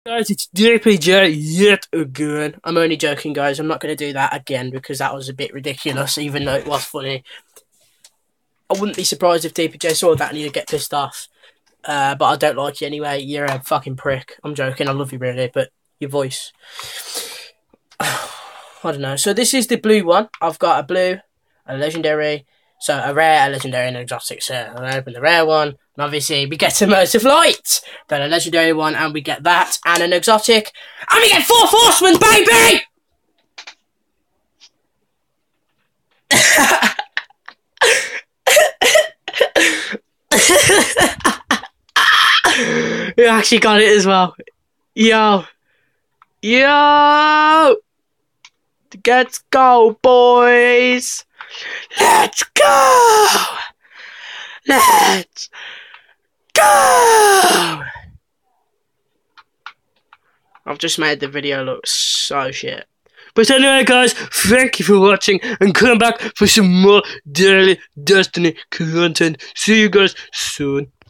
Guys, it's DPJ yet again. I'm only joking, guys. I'm not going to do that again because that was a bit ridiculous, even though it was funny. I wouldn't be surprised if DPJ saw that and he'd get pissed off. But I don't like you anyway. You're a fucking prick. I'm joking. I love you, really, but your voice. I don't know. So this is the blue one. I've got a blue, a legendary, so a rare, a legendary, and an exotic. So I open the rare one, and obviously we get a Motive Light, then a legendary one, and we get that, and an exotic, and we get 4 Horsemen, baby! You actually got it as well. Yo. Let's go, boys. Let's go. Let's go. I've just made the video look so shit. But anyway, guys, thank you for watching and come back for some more Daily Destiny content. See you guys soon.